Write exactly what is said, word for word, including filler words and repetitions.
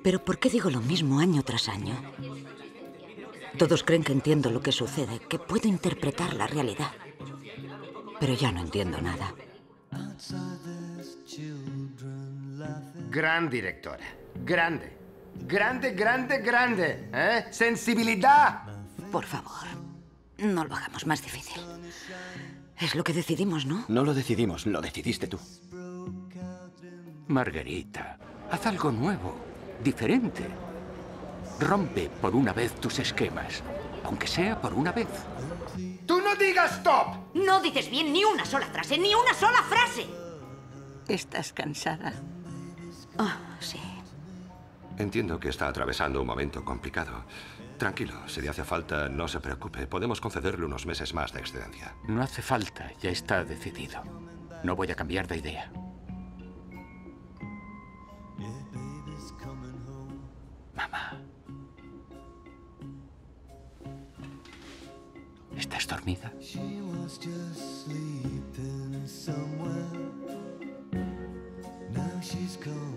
¿Pero por qué digo lo mismo año tras año? Todos creen que entiendo lo que sucede, que puedo interpretar la realidad. Pero ya no entiendo nada. Gran directora. Grande. Grande, grande, grande. ¿Eh? Sensibilidad. Por favor, no lo hagamos más difícil. Es lo que decidimos, ¿no? No lo decidimos, lo decidiste tú. Margarita, haz algo nuevo, diferente. Rompe por una vez tus esquemas, aunque sea por una vez. ¡Tú no digas stop! No dices bien ni una sola frase, ni una sola frase. ¿Estás cansada? Oh, sí. Entiendo que está atravesando un momento complicado. Tranquilo, si le hace falta, no se preocupe. Podemos concederle unos meses más de excedencia. No hace falta, ya está decidido. No voy a cambiar de idea. Mamá. ¿Estás dormida? Now she's gone.